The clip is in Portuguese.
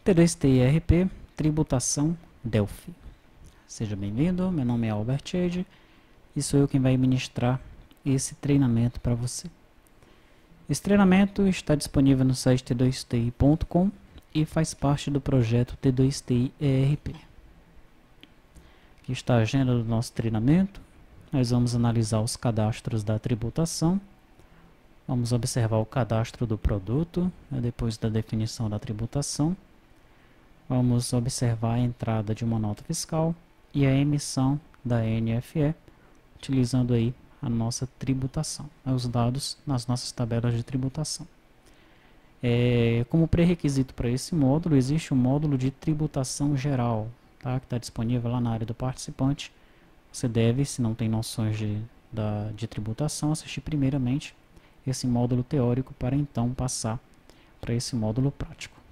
T2TI ERP, Tributação Delphi. Seja bem-vindo, meu nome é Albert Eide e sou eu quem vai ministrar esse treinamento para você. Esse treinamento está disponível no site t2ti.com e faz parte do projeto T2TI ERP. Aqui está a agenda do nosso treinamento. Nós vamos analisar os cadastros da tributação. Vamos observar o cadastro do produto, depois da definição da tributação. Vamos observar a entrada de uma nota fiscal e a emissão da NFE, utilizando aí a nossa tributação, os dados nas nossas tabelas de tributação. Como pré-requisito para esse módulo, existe um módulo de tributação geral, tá? Que está disponível lá na área do participante. Você deve, se não tem noções de tributação, assistir primeiramente esse módulo teórico para então passar para esse módulo prático.